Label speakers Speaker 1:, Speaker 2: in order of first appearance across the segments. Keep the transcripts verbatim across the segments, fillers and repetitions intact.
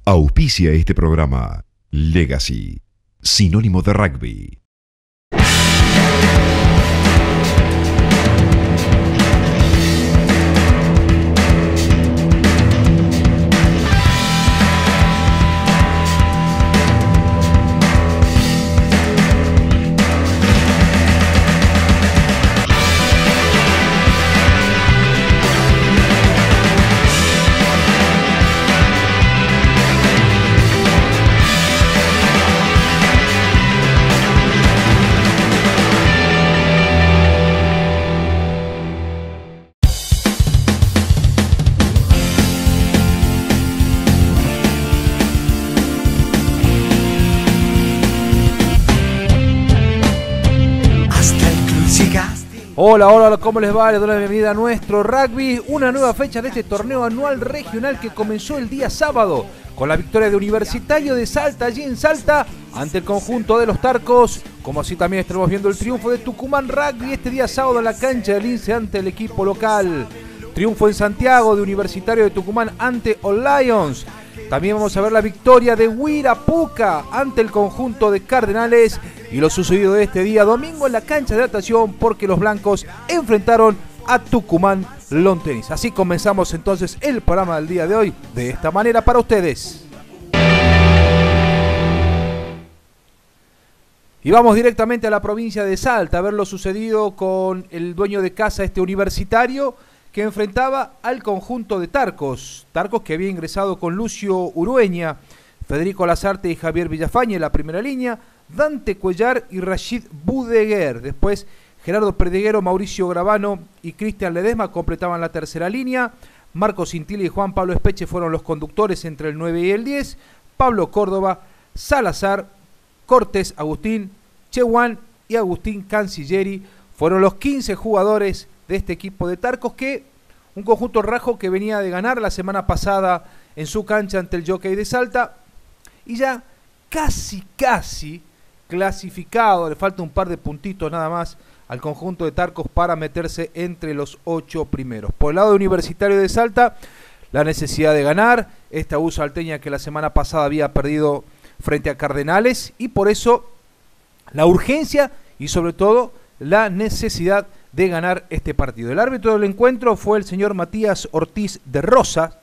Speaker 1: Auspicia este programa Legacy, sinónimo de rugby.
Speaker 2: Hola, hola, ¿cómo les va? Les doy la bienvenida a nuestro rugby, una nueva fecha de este torneo anual regional que comenzó el día sábado con la victoria de Universitario de Salta allí en Salta ante el conjunto de los Tarcos, como así también estaremos viendo el triunfo de Tucumán Rugby este día sábado en la cancha del Lince ante el equipo local. Triunfo en Santiago de Universitario de Tucumán ante All Lions. También vamos a ver la victoria de Huirapuca ante el conjunto de Cardenales y lo sucedido de este día domingo en la cancha de natación porque los blancos enfrentaron a Tucumán Lawn Tennis. Así comenzamos entonces el programa del día de hoy de esta manera para ustedes. Y vamos directamente a la provincia de Salta a ver lo sucedido con el dueño de casa este Universitario que enfrentaba al conjunto de Tarcos. Tarcos que había ingresado con Lucio Urueña, Federico Lazarte y Javier Villafañe en la primera línea, Dante Cuellar y Rashid Budeguer. Después Gerardo Perdiguero, Mauricio Gravano y Cristian Ledesma completaban la tercera línea. Marcos Intili y Juan Pablo Espeche fueron los conductores entre el nueve y el diez. Pablo Córdoba, Salazar, Cortés Agustín, Chehuán y Agustín Cancilleri fueron los quince jugadores de este equipo de Tarcos, que un conjunto rajo que venía de ganar la semana pasada en su cancha ante el Jockey de Salta y ya casi casi clasificado, le falta un par de puntitos nada más al conjunto de Tarcos para meterse entre los ocho primeros. Por el lado de Universitario de Salta, la necesidad de ganar, esta U salteña que la semana pasada había perdido frente a Cardenales y por eso la urgencia y sobre todo la necesidad de ganar este partido. El árbitro del encuentro fue el señor Matías Ortiz de Rosa.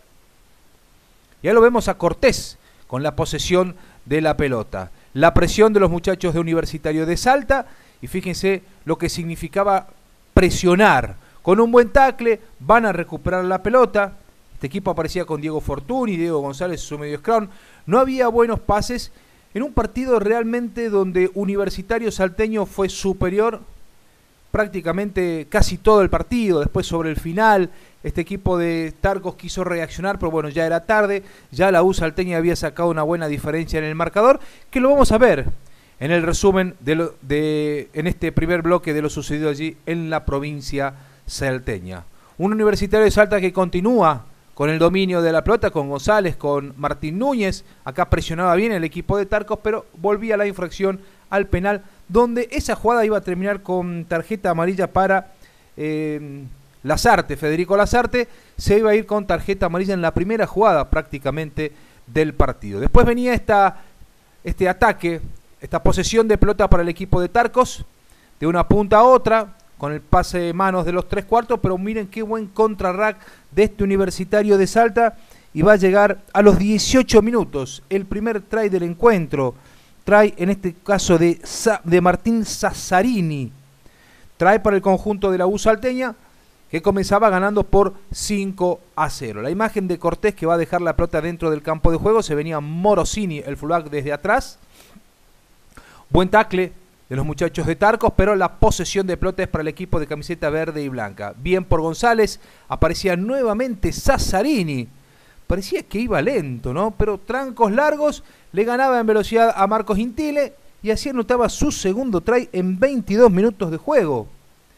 Speaker 2: Ya lo vemos a Cortés con la posesión de la pelota. La presión de los muchachos de Universitario de Salta y fíjense lo que significaba presionar. Con un buen tackle van a recuperar la pelota. Este equipo aparecía con Diego Fortuny, Diego González, su medio scrum. No había buenos pases en un partido realmente donde Universitario Salteño fue superior prácticamente casi todo el partido. Después sobre el final este equipo de Tarcos quiso reaccionar, pero bueno, ya era tarde, ya la U salteña había sacado una buena diferencia en el marcador, que lo vamos a ver en el resumen de, lo, de en este primer bloque de lo sucedido allí en la provincia salteña. Un Universitario de Salta que continúa con el dominio de la pelota, con González, con Martín Núñez, acá presionaba bien el equipo de Tarcos, pero volvía la infracción al penal, donde esa jugada iba a terminar con tarjeta amarilla para eh, Lazarte, Federico Lazarte, se iba a ir con tarjeta amarilla en la primera jugada prácticamente del partido. Después venía esta, este ataque, esta posesión de pelota para el equipo de Tarcos, de una punta a otra, con el pase de manos de los tres cuartos, pero miren qué buen contrarrack de este Universitario de Salta, y va a llegar a los dieciocho minutos, el primer try del encuentro, try en este caso de, de Martín Sazzarini, try para el conjunto de la U salteña, que comenzaba ganando por cinco a cero. La imagen de Cortés que va a dejar la pelota dentro del campo de juego, se venía Morosini, el fullback desde atrás, buen tackle de los muchachos de Tarcos, pero la posesión de pelota es para el equipo de camiseta verde y blanca. Bien por González, aparecía nuevamente Sazzarini, parecía que iba lento, ¿no? Pero trancos largos, le ganaba en velocidad a Marcos Intile y así anotaba su segundo try en veintidós minutos de juego.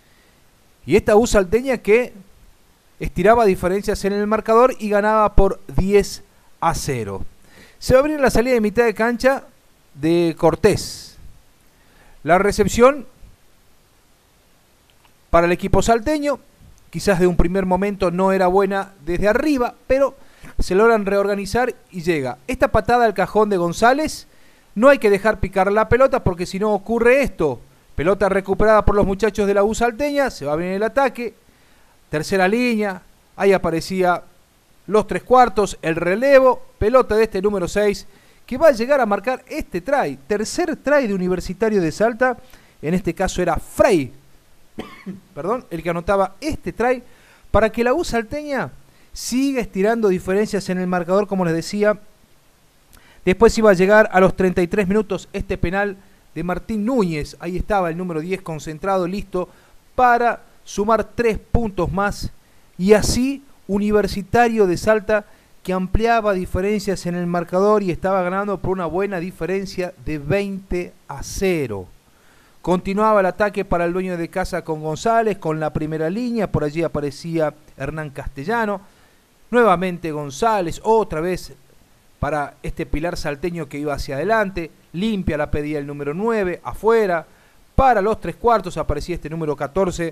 Speaker 2: Y esta U salteña que estiraba diferencias en el marcador y ganaba por diez a cero. Se va a abrir la salida de mitad de cancha de Cortés. La recepción para el equipo salteño, quizás de un primer momento no era buena desde arriba, pero se logran reorganizar y llega esta patada al cajón de González. No hay que dejar picar la pelota porque si no ocurre esto. Pelota recuperada por los muchachos de la U salteña, se va bien el ataque. Tercera línea, ahí aparecía los tres cuartos, el relevo, pelota de este número seis, que va a llegar a marcar este try. Tercer try de Universitario de Salta, en este caso era Frey, perdón, el que anotaba este try, para que la U salteña siga estirando diferencias en el marcador, como les decía. Después iba a llegar a los treinta y tres minutos este penal de Martín Núñez. Ahí estaba el número diez concentrado, listo para sumar tres puntos más. Y así Universitario de Salta, que ampliaba diferencias en el marcador y estaba ganando por una buena diferencia de veinte a cero. Continuaba el ataque para el dueño de casa con González, con la primera línea. Por allí aparecía Hernán Castellano. Nuevamente González, otra vez para este pilar salteño que iba hacia adelante. Limpia la pedía el número nueve, afuera. Para los tres cuartos aparecía este número catorce,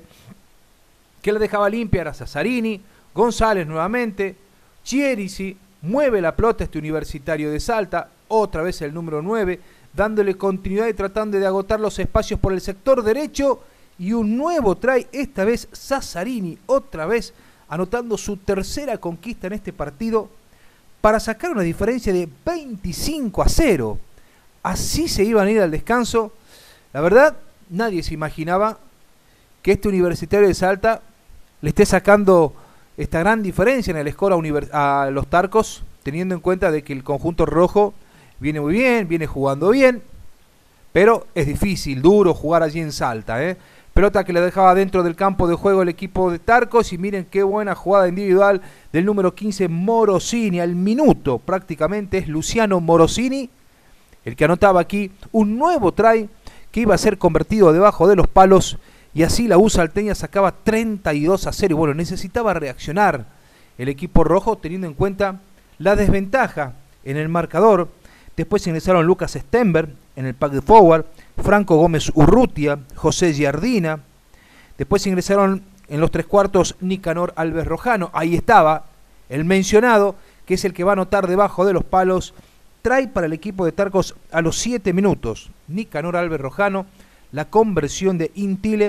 Speaker 2: que la dejaba limpia, era Sassarini. González nuevamente. Chierisi mueve la pelota este Universitario de Salta. Otra vez el número nueve, dándole continuidad y tratando de agotar los espacios por el sector derecho. Y un nuevo try, esta vez Sassarini, otra vez anotando su tercera conquista en este partido, para sacar una diferencia de veinticinco a cero. Así se iban a ir al descanso. La verdad, nadie se imaginaba que este Universitario de Salta le esté sacando esta gran diferencia en el score a, univers a los Tarcos, teniendo en cuenta de que el conjunto rojo viene muy bien, viene jugando bien, pero es difícil, duro jugar allí en Salta, ¿eh? Pelota que le dejaba dentro del campo de juego el equipo de Tarcos, y miren qué buena jugada individual del número quince, Morosini, al minuto prácticamente es Luciano Morosini el que anotaba aquí un nuevo try que iba a ser convertido debajo de los palos, y así la U salteña sacaba treinta y dos a cero. Y bueno, necesitaba reaccionar el equipo rojo teniendo en cuenta la desventaja en el marcador. Después ingresaron Lucas Stenberg en el pack de forward, Franco Gómez Urrutia, José Giardina. Después ingresaron en los tres cuartos Nicanor Alves Rojano. Ahí estaba el mencionado, que es el que va a anotar debajo de los palos. Trae para el equipo de Tarcos a los siete minutos. Nicanor Alves Rojano, la conversión de Intile,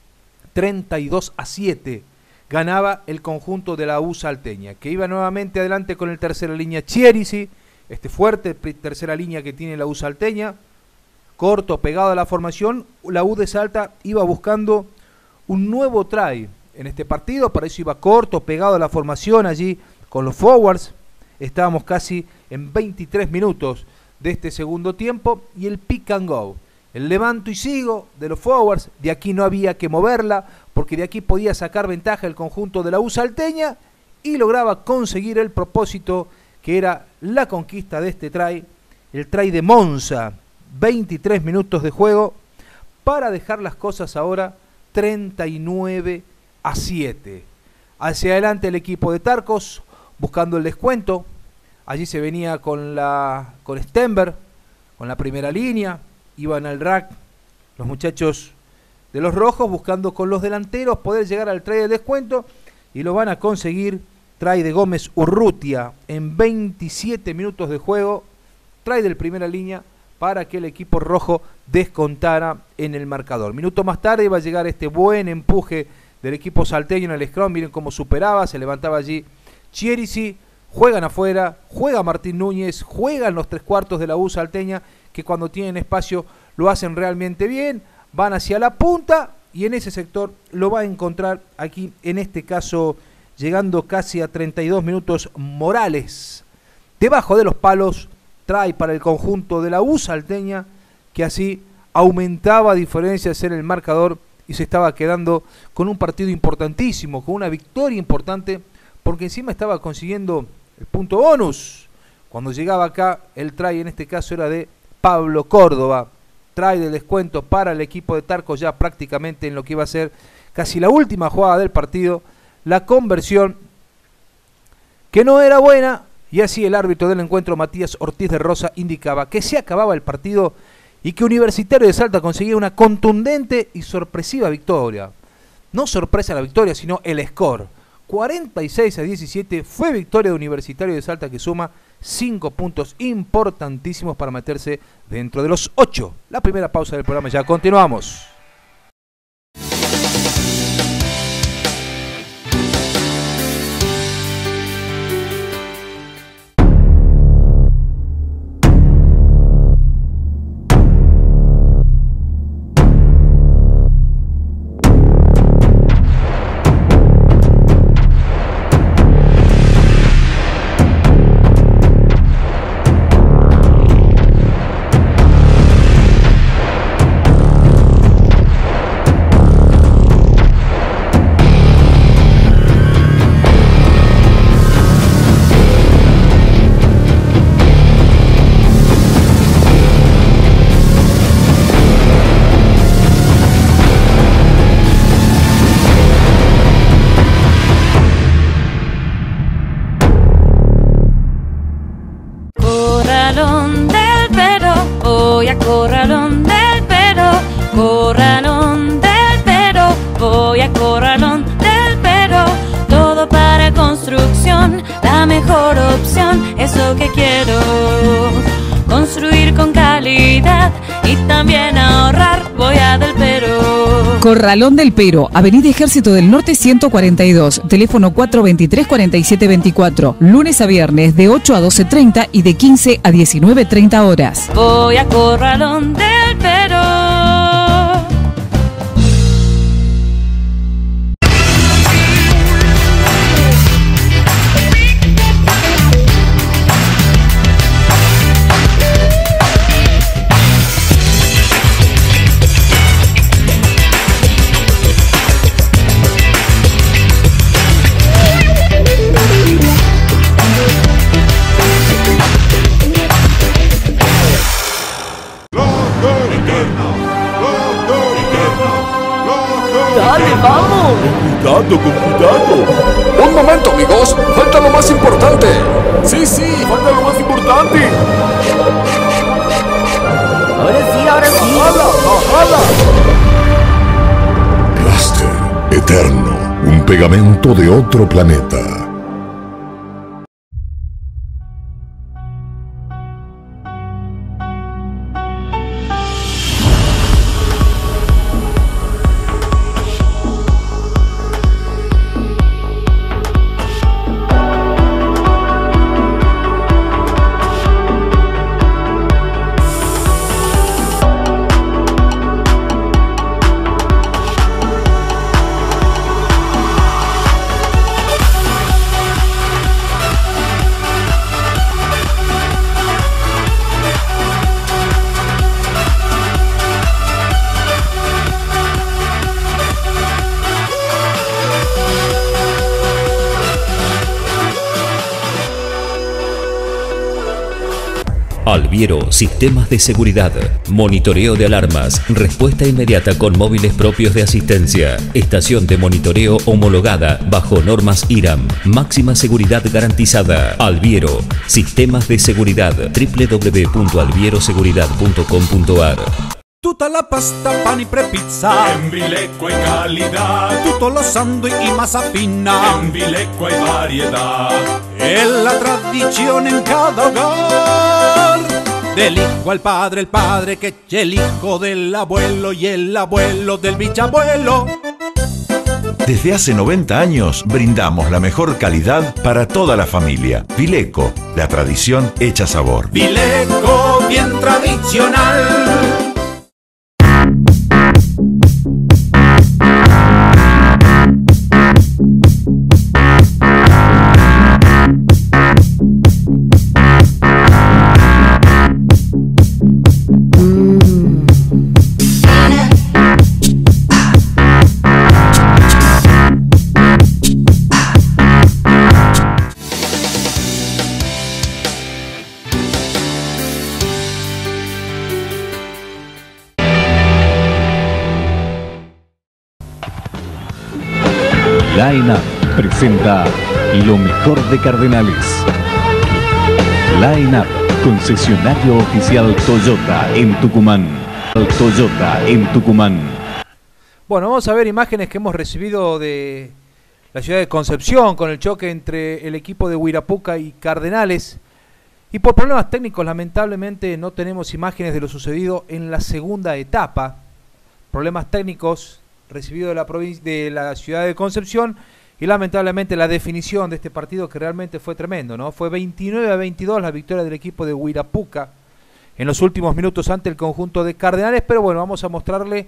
Speaker 2: treinta y dos a siete. Ganaba el conjunto de la U salteña, que iba nuevamente adelante con el tercera línea Chierisi, este fuerte tercera línea que tiene la U salteña, corto, pegado a la formación. La U de Salta iba buscando un nuevo try en este partido, para eso iba corto, pegado a la formación allí con los forwards. Estábamos casi en veintitrés minutos de este segundo tiempo, y el pick and go, el levanto y sigo de los forwards. De aquí no había que moverla, porque de aquí podía sacar ventaja el conjunto de la U salteña, y lograba conseguir el propósito, que era la conquista de este try, el try de Monza. veintitrés minutos de juego para dejar las cosas ahora treinta y nueve a siete. Hacia adelante el equipo de Tarcos buscando el descuento. Allí se venía con la con Stenberg, con la primera línea. Iban al rack los muchachos de los rojos buscando con los delanteros poder llegar al try de descuento, y lo van a conseguir. Try de Gómez Urrutia en veintisiete minutos de juego. Try del primera línea para que el equipo rojo descontara en el marcador. Minuto más tarde iba a llegar este buen empuje del equipo salteño en el scrum. Miren cómo superaba, se levantaba allí Chierisi. Juegan afuera, juega Martín Núñez, juegan los tres cuartos de la U salteña, que cuando tienen espacio lo hacen realmente bien. Van hacia la punta, y en ese sector lo va a encontrar aquí, en este caso, llegando casi a treinta y dos minutos, Morales. Debajo de los palos, trae para el conjunto de la U salteña, que así aumentaba diferencias en el marcador y se estaba quedando con un partido importantísimo, con una victoria importante, porque encima estaba consiguiendo el punto bonus. Cuando llegaba acá, el try en este caso era de Pablo Córdoba. Try de descuento para el equipo de Tarcos, ya prácticamente en lo que iba a ser casi la última jugada del partido. La conversión, que no era buena, y así el árbitro del encuentro, Matías Ortiz de Rosa, indicaba que se acababa el partido y que Universitario de Salta conseguía una contundente y sorpresiva victoria. No sorpresa la victoria, sino el score. cuarenta y seis a diecisiete. Fue victoria de Universitario de Salta, que suma cinco puntos importantísimos para meterse dentro de los ocho. La primera pausa del programa, ya continuamos.
Speaker 3: Corralón del Pero, Avenida Ejército del Norte ciento cuarenta y dos, teléfono cuatro veintitrés, cuarenta y siete veinticuatro, lunes a viernes de ocho a doce treinta y de quince a diecinueve treinta horas.
Speaker 4: Voy a Corralón del Pero.
Speaker 5: Cuidado, con cuidado.
Speaker 6: Un momento, amigos. Falta lo más importante.
Speaker 5: Sí, sí, falta lo más importante.
Speaker 7: Ahora sí, ahora sí.
Speaker 5: ¡Bajala, bajala!
Speaker 1: Cluster Eterno, un pegamento de otro planeta.
Speaker 8: Alviero Sistemas de Seguridad, monitoreo de alarmas, respuesta inmediata con móviles propios de asistencia, estación de monitoreo homologada bajo normas I R A M, máxima seguridad garantizada. Alviero Sistemas de Seguridad, doble u doble u doble u punto alviero seguridad punto com punto a r.
Speaker 9: Tutta la pasta, pan y prepizza
Speaker 10: en Vilecco hay calidad.
Speaker 9: Tutto lo sándwich y masa fina
Speaker 10: en Vilecco hay variedad.
Speaker 9: Es la tradición en cada hogar. Del hijo al padre, el padre que echa el hijo del abuelo y el abuelo del bisabuelo.
Speaker 11: Desde hace noventa años brindamos la mejor calidad para toda la familia. Vilecco, la tradición hecha sabor.
Speaker 9: Vilecco, bien tradicional.
Speaker 12: Line Up presenta lo mejor de Cardenales. Line Up, concesionario oficial Toyota en Tucumán. Toyota en Tucumán.
Speaker 2: Bueno, vamos a ver imágenes que hemos recibido de la ciudad de Concepción, con el choque entre el equipo de Huirapuca y Cardenales. Y por problemas técnicos, lamentablemente, no tenemos imágenes de lo sucedido en la segunda etapa. Problemas técnicos recibidos de la, provincia, de la ciudad de Concepción, y lamentablemente la definición de este partido, que realmente fue tremendo, ¿no? Fue veintinueve a veintidós la victoria del equipo de Huirapuca en los últimos minutos ante el conjunto de Cardenales. Pero bueno, vamos a mostrarle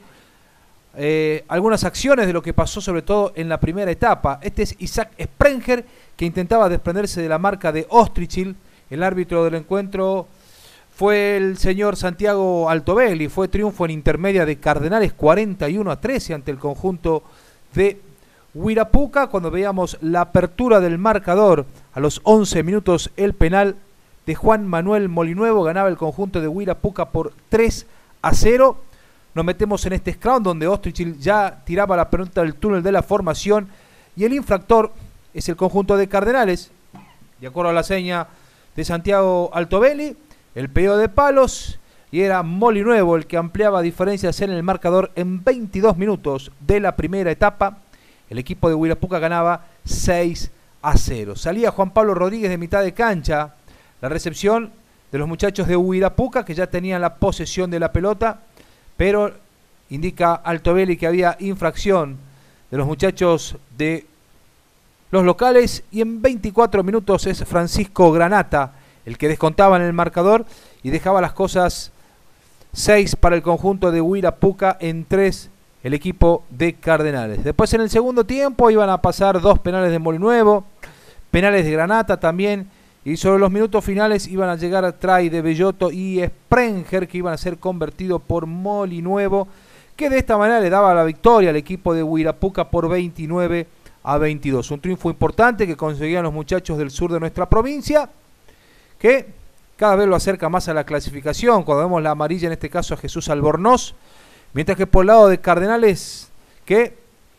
Speaker 2: eh, algunas acciones de lo que pasó, sobre todo en la primera etapa. Este es Isaac Sprenger, que intentaba desprenderse de la marca de Ostrichil. El árbitro del encuentro fue el señor Santiago Altobelli. Fue triunfo en intermedia de Cardenales cuarenta y uno a trece ante el conjunto de Huirapuca. Cuando veíamos la apertura del marcador a los once minutos, el penal de Juan Manuel Molinuevo, ganaba el conjunto de Huirapuca por tres a cero. Nos metemos en este scrum donde Ostrichil ya tiraba la pelota del túnel de la formación, y el infractor es el conjunto de Cardenales, de acuerdo a la seña de Santiago Altobelli. El pedido de palos, y era Molinuevo el que ampliaba diferencias en el marcador en veintidós minutos de la primera etapa. El equipo de Huirapuca ganaba seis a cero. Salía Juan Pablo Rodríguez de mitad de cancha. La recepción de los muchachos de Huirapuca, que ya tenían la posesión de la pelota, pero indica Altobelli que había infracción de los muchachos de los locales, y en veinticuatro minutos es Francisco Granata el que descontaba en el marcador y dejaba las cosas seis para el conjunto de Huirapuca en tres el equipo de Cardenales. Después, en el segundo tiempo, iban a pasar dos penales de Molinuevo, penales de Granata también, y sobre los minutos finales iban a llegar a try de Bellotto y Sprenger, que iban a ser convertidos por Molinuevo, que de esta manera le daba la victoria al equipo de Huirapuca por veintinueve a veintidós. Un triunfo importante que conseguían los muchachos del sur de nuestra provincia, que cada vez lo acerca más a la clasificación. Cuando vemos la amarilla, en este caso a Jesús Albornoz, mientras que por el lado de Cardenales, que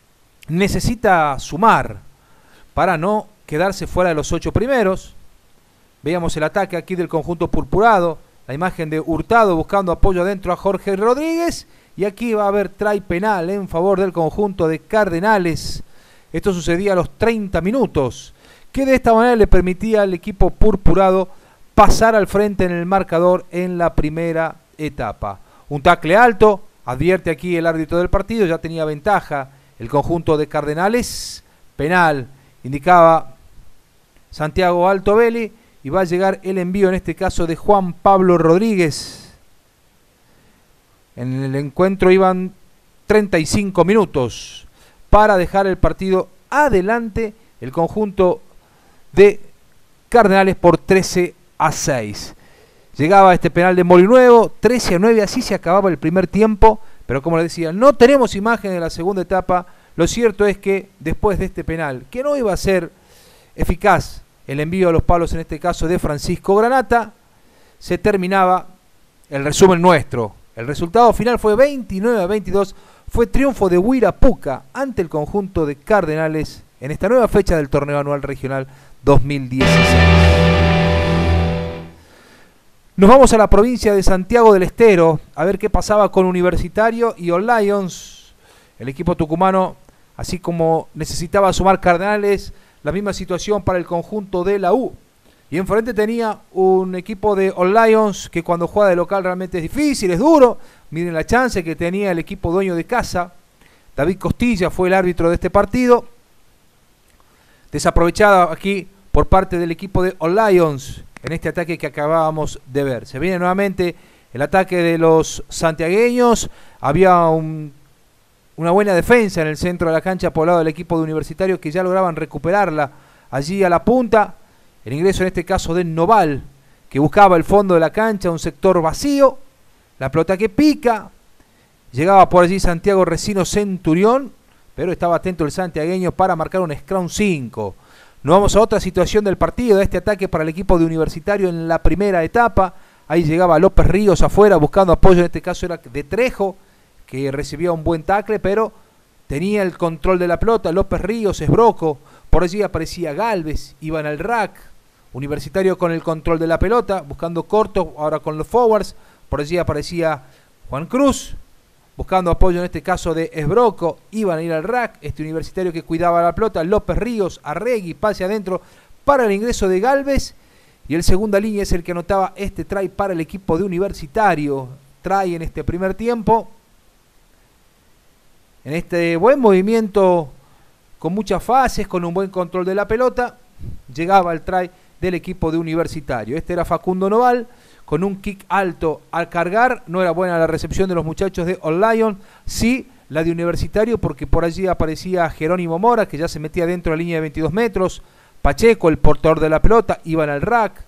Speaker 2: necesita sumar para no quedarse fuera de los ocho primeros. Veíamos el ataque aquí del conjunto purpurado, la imagen de Hurtado buscando apoyo adentro a Jorge Rodríguez, y aquí va a haber try penal en favor del conjunto de Cardenales. Esto sucedía a los treinta minutos, que de esta manera le permitía al equipo purpurado pasar al frente en el marcador en la primera etapa. Un tackle alto, advierte aquí el árbitro del partido, ya tenía ventaja el conjunto de Cardenales. Penal, indicaba Santiago Altobelli, y va a llegar el envío, en este caso, de Juan Pablo Rodríguez. En el encuentro iban treinta y cinco minutos para dejar el partido adelante el conjunto de Cardenales por trece a seis. Llegaba este penal de Molinuevo, trece a nueve, así se acababa el primer tiempo, pero como les decía, no tenemos imagen de la segunda etapa. Lo cierto es que después de este penal, que no iba a ser eficaz el envío a los palos, en este caso de Francisco Granata, se terminaba el resumen nuestro. El resultado final fue veintinueve a veintidós, fue triunfo de Huirapuca ante el conjunto de Cardenales en esta nueva fecha del torneo anual regional dos mil dieciséis. Nos vamos a la provincia de Santiago del Estero a ver qué pasaba con Universitario y All Lions. El equipo tucumano, así como necesitaba sumar Cardenales, la misma situación para el conjunto de la U. Y enfrente tenía un equipo de All Lions que cuando juega de local realmente es difícil, es duro. Miren la chance que tenía el equipo dueño de casa. David Costilla fue el árbitro de este partido. Desaprovechada aquí por parte del equipo de All Lions en este ataque que acabábamos de ver. Se viene nuevamente el ataque de los santiagueños. Había un, una buena defensa en el centro de la cancha por el lado del equipo de Universitario, que ya lograban recuperarla allí a la punta. El ingreso en este caso de Noval, que buscaba el fondo de la cancha, un sector vacío. La pelota que pica. Llegaba por allí Santiago Resino Centurión, pero estaba atento el santiagueño para marcar un scrum cinco. Nos vamos a otra situación del partido, de este ataque para el equipo de Universitario en la primera etapa. Ahí llegaba López Ríos afuera buscando apoyo, en este caso era de Trejo, que recibía un buen tackle, pero tenía el control de la pelota. López Ríos, Esbroco, por allí aparecía Galvez, iban al rack. Universitario con el control de la pelota, buscando corto, ahora con los forwards. Por allí aparecía Juan Cruz, buscando apoyo en este caso de Esbroco, iban a ir al rack, este Universitario que cuidaba la pelota, López Ríos, Arregui, pase adentro para el ingreso de Galvez, y el segunda línea es el que anotaba este try para el equipo de Universitario, try en este primer tiempo, en este buen movimiento, con muchas fases, con un buen control de la pelota, llegaba el try del equipo de Universitario. Este era Facundo Noval, con un kick alto al cargar. No era buena la recepción de los muchachos de All Lion, sí la de Universitario, porque por allí aparecía Jerónimo Mora, que ya se metía dentro de la línea de veintidós metros. Pacheco, el portador de la pelota, iban al rack.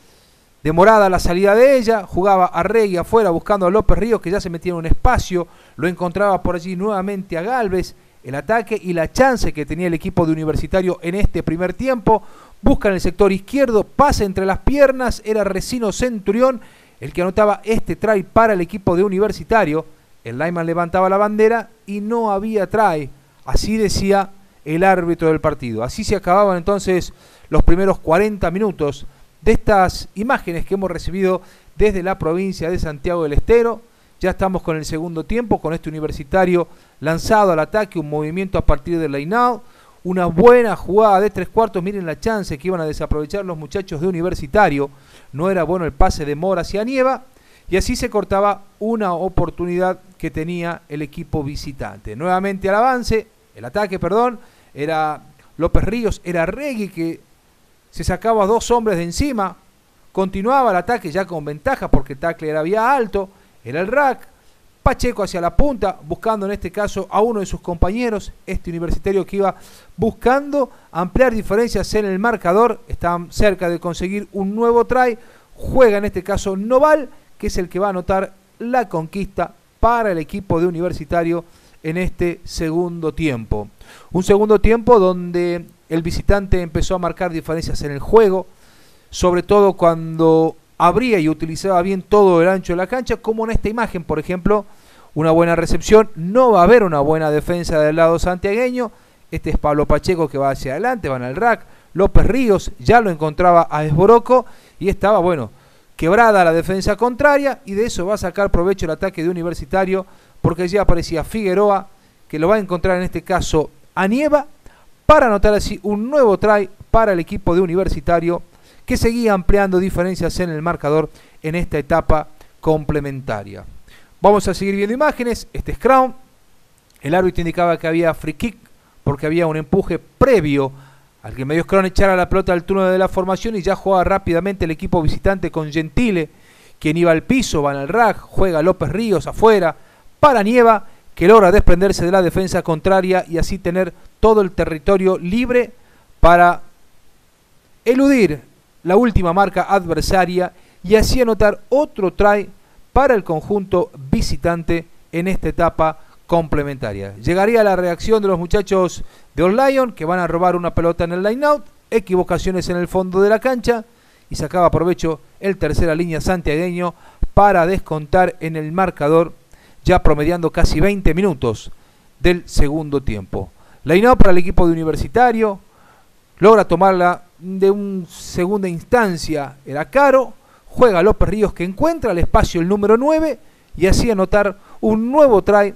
Speaker 2: Demorada la salida de ella, jugaba Arregui afuera buscando a López Ríos, que ya se metía en un espacio, lo encontraba por allí nuevamente a Galvez. El ataque y la chance que tenía el equipo de Universitario en este primer tiempo. Busca en el sector izquierdo, pasa entre las piernas, era Resino Centurión el que anotaba este try para el equipo de Universitario. El lineman levantaba la bandera y no había try, así decía el árbitro del partido. Así se acababan entonces los primeros cuarenta minutos de estas imágenes que hemos recibido desde la provincia de Santiago del Estero. Ya estamos con el segundo tiempo, con este Universitario lanzado al ataque, un movimiento a partir del line-out, una buena jugada de tres cuartos. Miren la chance que iban a desaprovechar los muchachos de Universitario. No era bueno el pase de Mora hacia Nieva, y así se cortaba una oportunidad que tenía el equipo visitante. Nuevamente al avance, el ataque, perdón, era López Ríos, era Regui que se sacaba dos hombres de encima, continuaba el ataque ya con ventaja porque el tackle era vía alto, era el rack. Pacheco hacia la punta, buscando en este caso a uno de sus compañeros, este Universitario que iba buscando ampliar diferencias en el marcador, estaban cerca de conseguir un nuevo try. Juega en este caso Noval, que es el que va a anotar la conquista para el equipo de Universitario en este segundo tiempo. Un segundo tiempo donde el visitante empezó a marcar diferencias en el juego, sobre todo cuando abría y utilizaba bien todo el ancho de la cancha, como en esta imagen, por ejemplo, una buena recepción. No va a haber una buena defensa del lado santiagueño. Este es Pablo Pacheco que va hacia adelante, van al rack. López Ríos ya lo encontraba a Esboroco y estaba, bueno, quebrada la defensa contraria, y de eso va a sacar provecho el ataque de Universitario, porque ya aparecía Figueroa, que lo va a encontrar en este caso a Nieva, para anotar así un nuevo try para el equipo de Universitario, que seguía ampliando diferencias en el marcador en esta etapa complementaria. Vamos a seguir viendo imágenes. Este es Crown. El árbitro indicaba que había free kick porque había un empuje previo al que Medios Crown echara la pelota al turno de la formación, y ya jugaba rápidamente el equipo visitante con Gentile, quien iba al piso, van al rack, juega López Ríos afuera para Nieva, que logra desprenderse de la defensa contraria y así tener todo el territorio libre para eludir la última marca adversaria y así anotar otro try para el conjunto visitante en esta etapa complementaria. Llegaría la reacción de los muchachos de All Lion, que van a robar una pelota en el line-out, equivocaciones en el fondo de la cancha, y sacaba provecho el tercera línea santiagueño para descontar en el marcador, ya promediando casi veinte minutos del segundo tiempo. Line-out para el equipo de Universitario, logra tomarla de una segunda instancia, era Caro, juega López Ríos, que encuentra el espacio el número nueve y así anotar un nuevo try.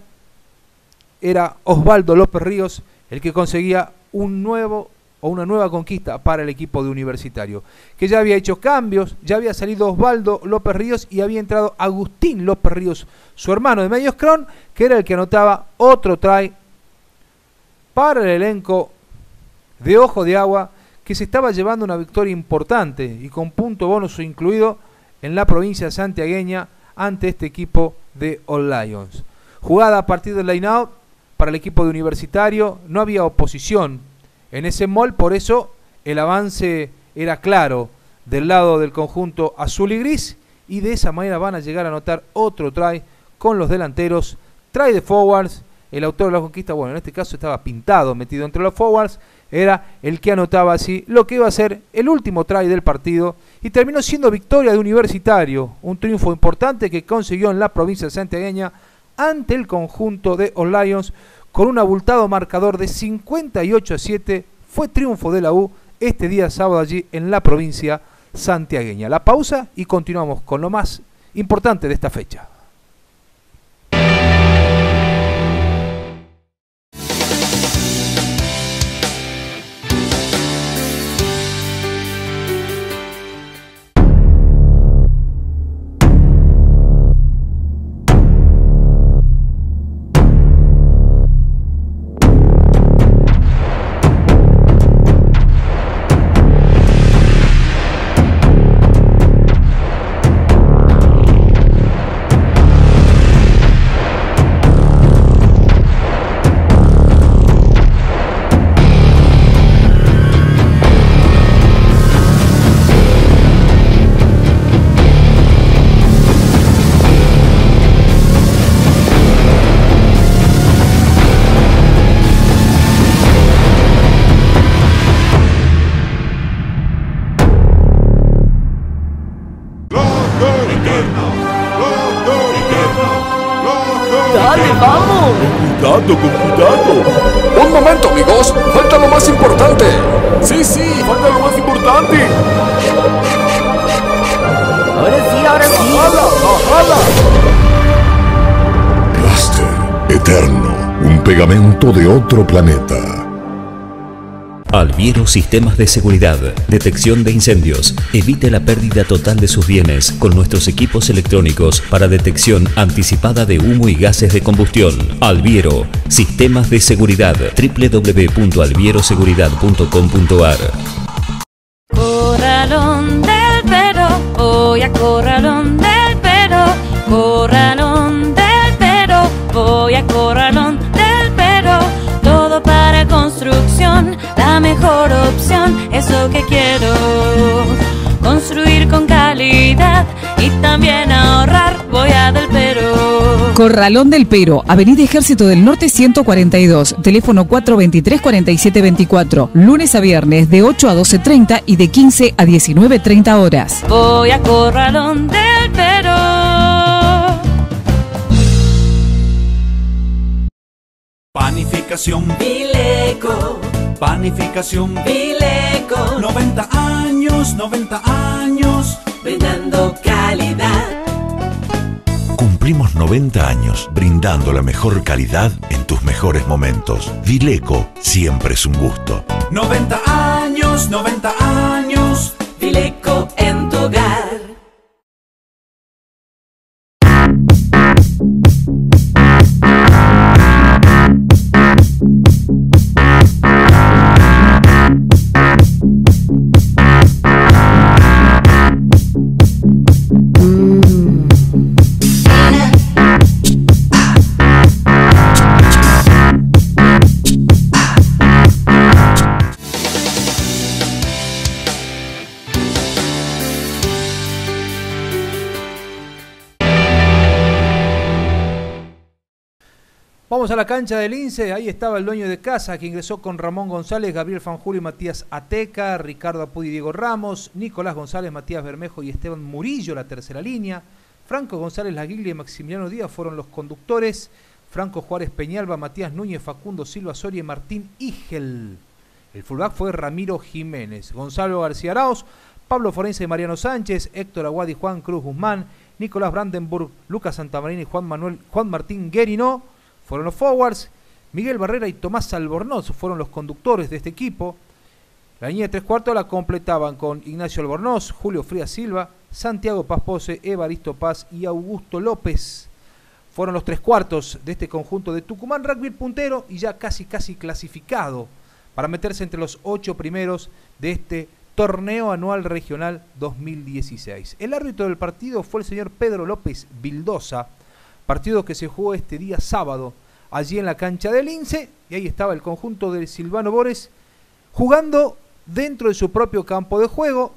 Speaker 2: Era Osvaldo López Ríos el que conseguía un nuevo o una nueva conquista para el equipo de Universitario, que ya había hecho cambios, ya había salido Osvaldo López Ríos y había entrado Agustín López Ríos, su hermano de Medios Crown, que era el que anotaba otro try para el elenco de Ojo de Agua, que se estaba llevando una victoria importante y con punto bonus incluido en la provincia santiagueña ante este equipo de All Lions. Jugada a partir del line-out para el equipo de Universitario, no había oposición en ese mall, por eso el avance era claro del lado del conjunto azul y gris, y de esa manera van a llegar a anotar otro try con los delanteros, try de forwards. El autor de la conquista, bueno, en este caso estaba pintado, metido entre los forwards, era el que anotaba así lo que iba a ser el último try del partido, y terminó siendo victoria de Universitario, un triunfo importante que consiguió en la provincia santiagueña ante el conjunto de All Lions con un abultado marcador de cincuenta y ocho a siete. Fue triunfo de la U este día sábado allí en la provincia santiagueña. La pausa y continuamos con lo más importante de esta fecha.
Speaker 7: Dale, vamos.
Speaker 5: Cuidado, con cuidado.
Speaker 6: Un momento, amigos. Falta lo más importante.
Speaker 5: Sí, sí, falta lo más importante.
Speaker 7: Ahora sí, ahora sí.
Speaker 5: ¡Bajala, bajala!
Speaker 13: Blaster Eterno, un pegamento de otro planeta.
Speaker 8: Alviero Sistemas de Seguridad, detección de incendios. Evite la pérdida total de sus bienes con nuestros equipos electrónicos para detección anticipada de humo y gases de combustión. Alviero Sistemas de Seguridad, doble u doble u doble u punto alviero seguridad punto com punto a r.
Speaker 4: Corralón del Pero, voy a Corralón del Pero, Corralón del Pero, voy a Corralón del Pero, todo para construcción, la mejor opción, eso que quiero, construir con calidad y también ahorrar, voy a Del Pero.
Speaker 3: Corralón del Pero, Avenida Ejército del Norte ciento cuarenta y dos, teléfono cuatro veintitrés, cuarenta y siete veinticuatro, lunes a viernes de ocho a doce treinta y de quince a diecinueve treinta horas.
Speaker 4: Voy a Corralón del Pero.
Speaker 9: Panificación
Speaker 7: Vileco,
Speaker 9: Panificación
Speaker 7: Vileco,
Speaker 9: noventa años, noventa años,
Speaker 7: brindando calidad.
Speaker 11: Cumplimos noventa años brindando la mejor calidad en tus mejores momentos. Vileco siempre es un gusto.
Speaker 9: noventa años, noventa años,
Speaker 7: Vileco en tu hogar.
Speaker 2: Vamos a la cancha del Lince, ahí estaba el dueño de casa que ingresó con Ramón González, Gabriel Fanjul y Matías Ateca, Ricardo Apud y Diego Ramos, Nicolás González, Matías Bermejo y Esteban Murillo, la tercera línea, Franco González Laguiglia y Maximiliano Díaz fueron los conductores, Franco Juárez Peñalba, Matías Núñez, Facundo Silva Soria y Martín Igel. El fullback fue Ramiro Jiménez, Gonzalo García Arauz, Pablo Forense y Mariano Sánchez, Héctor Aguad y Juan Cruz Guzmán, Nicolás Brandenburg, Lucas Santamarina y Juan Manuel Juan Martín Guerino fueron los forwards, Miguel Barrera y Tomás Albornoz fueron los conductores de este equipo. La línea de tres cuartos la completaban con Ignacio Albornoz, Julio Frías Silva, Santiago Paz Pose, Evaristo Paz y Augusto López. Fueron los tres cuartos de este conjunto de Tucumán Rugby puntero y ya casi casi clasificado para meterse entre los ocho primeros de este torneo anual regional dos mil dieciséis. El árbitro del partido fue el señor Pedro López Vildosa, partido que se jugó este día sábado allí en la cancha del Lince, y ahí estaba el conjunto de Silvano Bores jugando dentro de su propio campo de juego,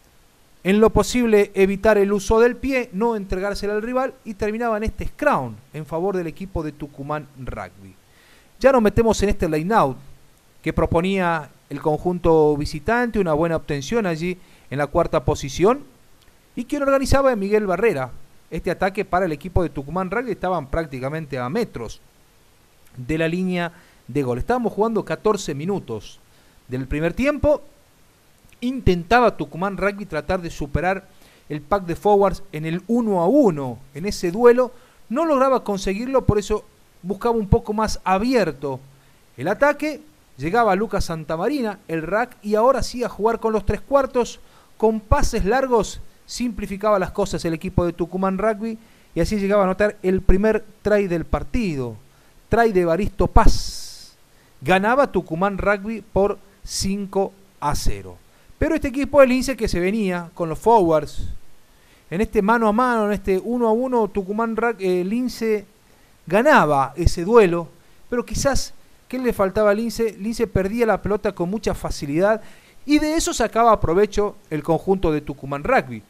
Speaker 2: en lo posible evitar el uso del pie, no entregársela al rival, y terminaba en este scrum en favor del equipo de Tucumán Rugby. Ya nos metemos en este line-out que proponía el conjunto visitante, una buena obtención allí en la cuarta posición, y quien organizaba es Miguel Barrera. Este ataque para el equipo de Tucumán Rugby estaban prácticamente a metros de la línea de gol. Estábamos jugando catorce minutos del primer tiempo. Intentaba Tucumán Rugby tratar de superar el pack de forwards en el uno a uno, en ese duelo. No lograba conseguirlo, por eso buscaba un poco más abierto el ataque. Llegaba Lucas Santamarina, el rack, y ahora sí a jugar con los tres cuartos, con pases largos. Simplificaba las cosas el equipo de Tucumán Rugby y así llegaba a anotar el primer try del partido. Try de Evaristo Paz. Ganaba Tucumán Rugby por cinco a cero. Pero este equipo del Lince que se venía con los forwards, en este mano a mano, en este uno a uno, Tucumán Rugby, eh, Lince ganaba ese duelo, pero quizás, ¿qué le faltaba a Lince? Lince perdía la pelota con mucha facilidad y de eso sacaba provecho el conjunto de Tucumán Rugby.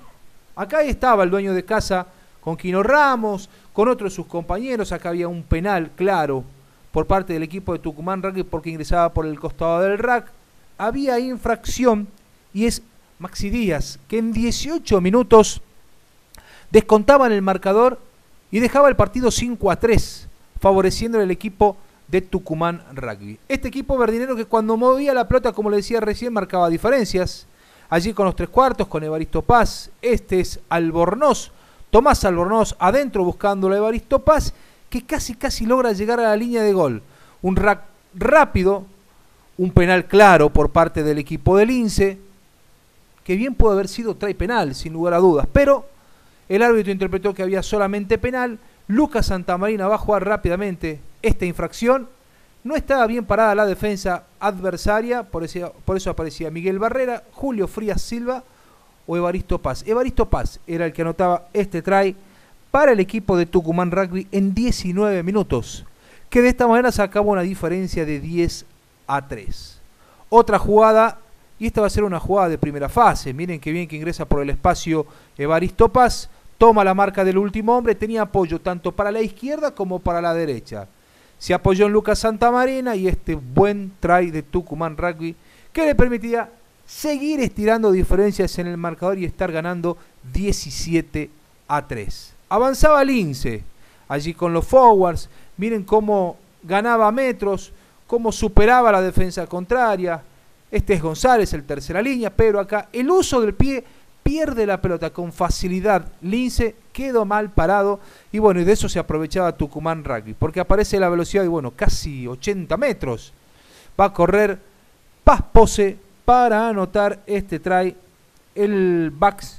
Speaker 2: Acá estaba el dueño de casa con Quino Ramos, con otros de sus compañeros. Acá había un penal claro por parte del equipo de Tucumán Rugby porque ingresaba por el costado del rack. Había infracción y es Maxi Díaz que en dieciocho minutos descontaba en el marcador y dejaba el partido cinco a tres, favoreciendo al equipo de Tucumán Rugby. Este equipo verdinero que cuando movía la pelota, como le decía recién, marcaba diferencias. Allí con los tres cuartos, con Evaristo Paz, este es Albornoz, Tomás Albornoz adentro buscándolo a Evaristo Paz, que casi casi logra llegar a la línea de gol. Un rack rápido, un penal claro por parte del equipo del Lince, que bien pudo haber sido try penal, sin lugar a dudas, pero el árbitro interpretó que había solamente penal. Lucas Santamarina va a jugar rápidamente esta infracción. No estaba bien parada la defensa adversaria, por eso, por eso aparecía Miguel Barrera, Julio Frías Silva o Evaristo Paz. Evaristo Paz era el que anotaba este try para el equipo de Tucumán Rugby en diecinueve minutos, que de esta manera sacaba una diferencia de diez a tres. Otra jugada, y esta va a ser una jugada de primera fase. Miren qué bien que ingresa por el espacio Evaristo Paz, toma la marca del último hombre, tenía apoyo tanto para la izquierda como para la derecha. Se apoyó en Lucas Santamarina y este buen try de Tucumán Rugby que le permitía seguir estirando diferencias en el marcador y estar ganando diecisiete a tres. Avanzaba Lince, allí con los forwards, miren cómo ganaba metros, cómo superaba la defensa contraria. Este es González, el tercera línea, pero acá el uso del pie pierde la pelota con facilidad. Lince quedó mal parado y bueno, y de eso se aprovechaba Tucumán Rugby, porque aparece la velocidad de bueno, casi ochenta metros. Va a correr Paz Pose para anotar este try. El backs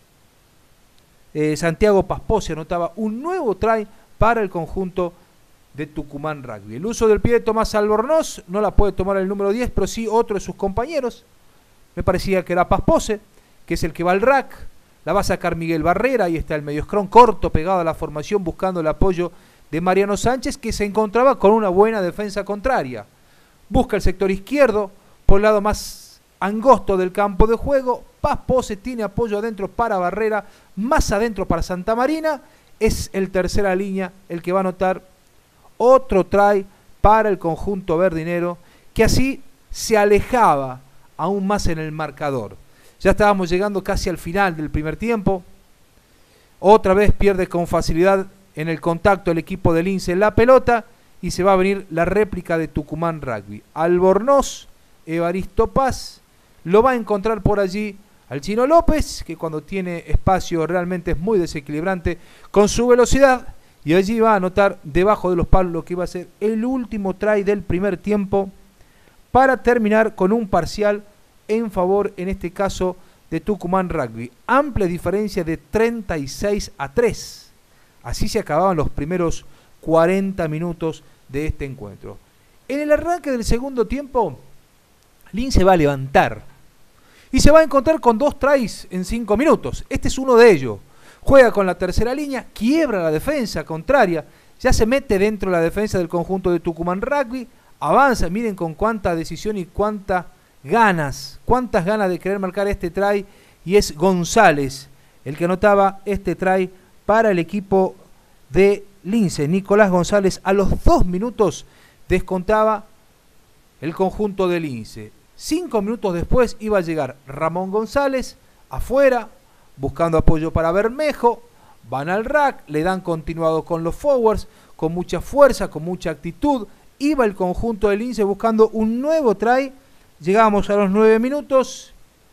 Speaker 2: eh, Santiago Paz Pose anotaba un nuevo try para el conjunto de Tucumán Rugby. El uso del pie de Tomás Albornoz no la puede tomar el número diez, pero sí otro de sus compañeros. Me parecía que era Paz Pose, que es el que va al rack. La va a sacar Miguel Barrera, ahí está el medio scrum corto pegado a la formación buscando el apoyo de Mariano Sánchez, que se encontraba con una buena defensa contraria. Busca el sector izquierdo por el lado más angosto del campo de juego. Paz Pose tiene apoyo adentro para Barrera, más adentro para Santamarina. Es el tercera línea el que va a anotar otro try para el conjunto verdinero, que así se alejaba aún más en el marcador. Ya estábamos llegando casi al final del primer tiempo. Otra vez pierde con facilidad en el contacto el equipo de Lince en la pelota y se va a venir la réplica de Tucumán Rugby. Albornoz, Evaristo Paz, lo va a encontrar por allí al Chino López, que cuando tiene espacio realmente es muy desequilibrante con su velocidad, y allí va a anotar debajo de los palos lo que iba a ser el último try del primer tiempo para terminar con un parcial en favor, en este caso, de Tucumán Rugby. Amplia diferencia de treinta y seis a tres. Así se acababan los primeros cuarenta minutos de este encuentro. En el arranque del segundo tiempo, Lince va a levantar y se va a encontrar con dos tries en cinco minutos. Este es uno de ellos. Juega con la tercera línea, quiebra la defensa contraria, ya se mete dentro de la defensa del conjunto de Tucumán Rugby, avanza, miren con cuánta decisión y cuánta ganas, cuántas ganas de querer marcar este try, y es González el que anotaba este try para el equipo de Lince. Nicolás González a los dos minutos descontaba el conjunto de Lince. Cinco minutos después iba a llegar Ramón González afuera buscando apoyo para Bermejo. Van al rack, le dan continuado con los forwards, con mucha fuerza, con mucha actitud. Iba el conjunto de Lince buscando un nuevo try. Llegamos a los nueve minutos.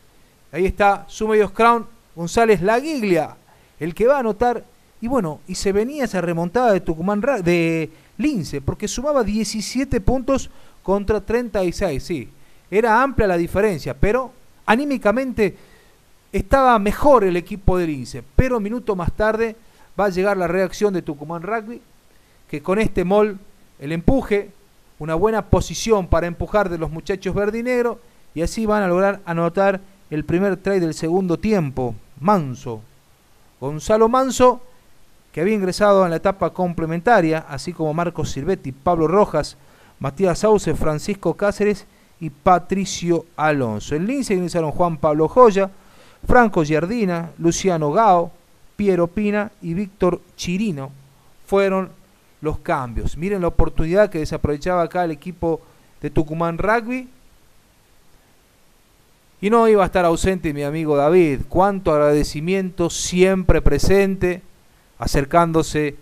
Speaker 2: Ahí está su medio scrum, González Laguiglia, el que va a anotar. Y bueno, y se venía esa remontada de Tucumán de Lince, porque sumaba diecisiete puntos contra treinta y seis. Sí, era amplia la diferencia, pero anímicamente estaba mejor el equipo de Lince. Pero minuto más tarde va a llegar la reacción de Tucumán Rugby, que con este mol, el empuje, una buena posición para empujar de los muchachos verdinegros, y así van a lograr anotar el primer try del segundo tiempo. Manso, Gonzalo Manso, que había ingresado en la etapa complementaria, así como Marcos Silvetti, Pablo Rojas, Matías Sauce, Francisco Cáceres y Patricio Alonso. En Lince ingresaron Juan Pablo Joya, Franco Giardina, Luciano Gao, Piero Pina y Víctor Chirino. Fueron los cambios. Miren la oportunidad que desaprovechaba acá el equipo de Tucumán Rugby. Y no iba a estar ausente mi amigo David. Cuánto agradecimiento, siempre presente, acercándose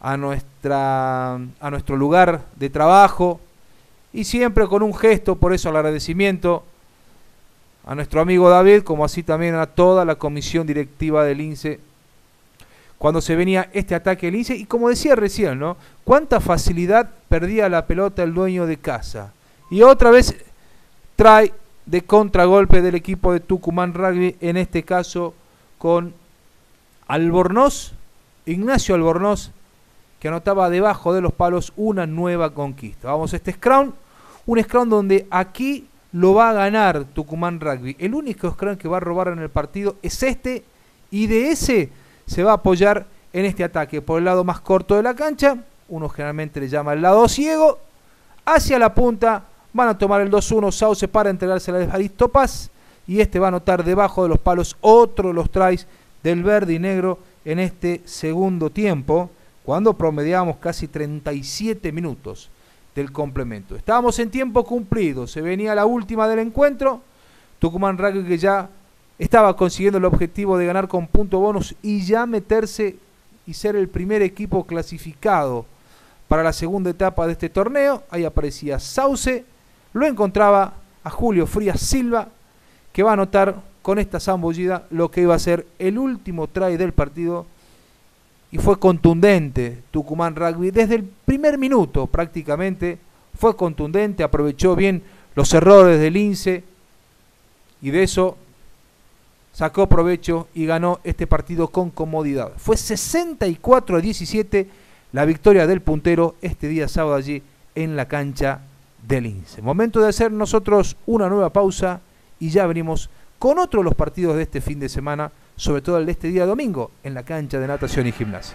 Speaker 2: a, nuestra, a nuestro lugar de trabajo y siempre con un gesto, por eso el agradecimiento a nuestro amigo David, como así también a toda la comisión directiva del Lince, cuando se venía este ataque del Lince, y como decía recién, ¿no? Cuánta facilidad perdía la pelota el dueño de casa. Y otra vez trae de contragolpe del equipo de Tucumán Rugby, en este caso con Albornoz, Ignacio Albornoz, que anotaba debajo de los palos una nueva conquista. Vamos a este scrum, un scrum donde aquí lo va a ganar Tucumán Rugby. El único scrum que va a robar en el partido es este, y de ese se va a apoyar en este ataque por el lado más corto de la cancha. Uno generalmente le llama el lado ciego. Hacia la punta van a tomar el dos uno Sauce para entregársela a Evaristo Paz, y este va a anotar debajo de los palos otro de los tries del verde y negro en este segundo tiempo, cuando promediamos casi treinta y siete minutos del complemento. Estábamos en tiempo cumplido, se venía la última del encuentro. Tucumán Rugby, que ya estaba consiguiendo el objetivo de ganar con punto bonus y ya meterse y ser el primer equipo clasificado para la segunda etapa de este torneo. Ahí aparecía Sauce, lo encontraba a Julio Frías Silva, que va a anotar con esta zambullida lo que iba a ser el último try del partido, y fue contundente Tucumán Rugby desde el primer minuto prácticamente. Fue contundente, aprovechó bien los errores del Lince y de eso sacó provecho y ganó este partido con comodidad. Fue sesenta y cuatro a diecisiete la victoria del puntero este día sábado allí en la cancha del Lince. Momento de hacer nosotros una nueva pausa y ya venimos con otro de los partidos de este fin de semana, sobre todo el de este día domingo en la cancha de natación y gimnasia.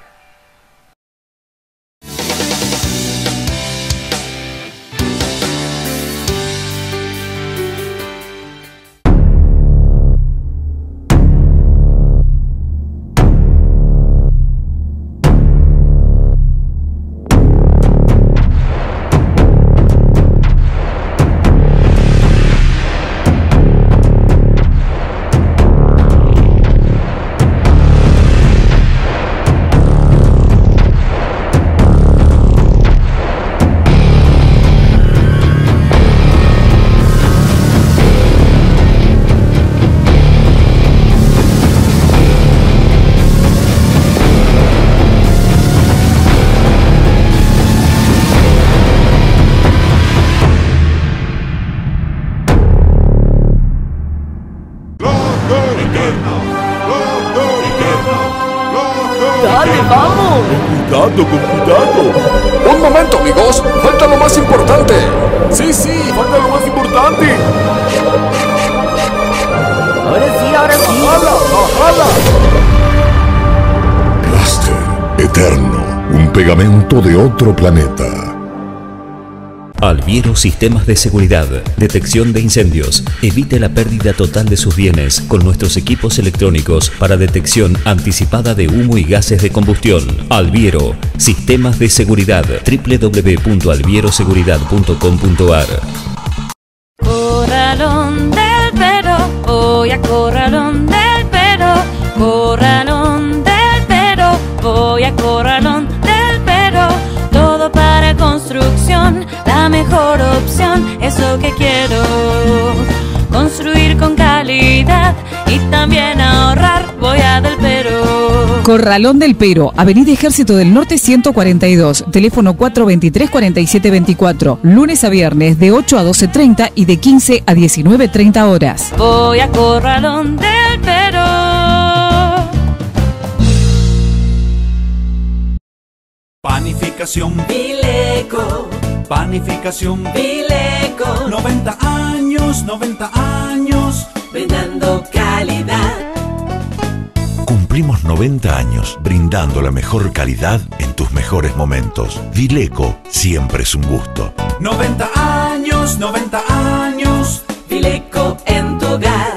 Speaker 5: Cuidado, con cuidado.
Speaker 6: Un momento, amigos. Falta lo más importante.
Speaker 5: Sí, sí, falta lo más importante.
Speaker 7: Ahora sí, ahora sí.
Speaker 5: ¡Bajala, bajala!
Speaker 13: Cluster Eterno, un pegamento de otro planeta.
Speaker 8: Alviero Sistemas de Seguridad, detección de incendios. Evite la pérdida total de sus bienes con nuestros equipos electrónicos para detección anticipada de humo y gases de combustión. Alviero Sistemas de Seguridad, w w w punto alviero seguridad punto com punto a r.
Speaker 4: Corralón del Pero, voy a Corralón del Pero, Corralón del Pero, voy a Corralón del Pero, todo para construcción, la mejor opción, eso que quiero, construir con calidad y también ahorrar, voy a Del Pero.
Speaker 3: Corralón del Pero, Avenida Ejército del Norte ciento cuarenta y dos, teléfono cuatro veintitrés cuarenta y siete veinticuatro, lunes a viernes de ocho a doce treinta y de quince a diecinueve treinta horas.
Speaker 4: Voy a Corralón del Pero.
Speaker 9: Panificación
Speaker 7: Vileco,
Speaker 9: Panificación
Speaker 7: Vileco,
Speaker 9: noventa años, noventa años,
Speaker 7: brindando calidad.
Speaker 11: Cumplimos noventa años brindando la mejor calidad en tus mejores momentos. Vileco siempre es un gusto.
Speaker 9: noventa años, noventa años,
Speaker 7: Vileco en tu hogar.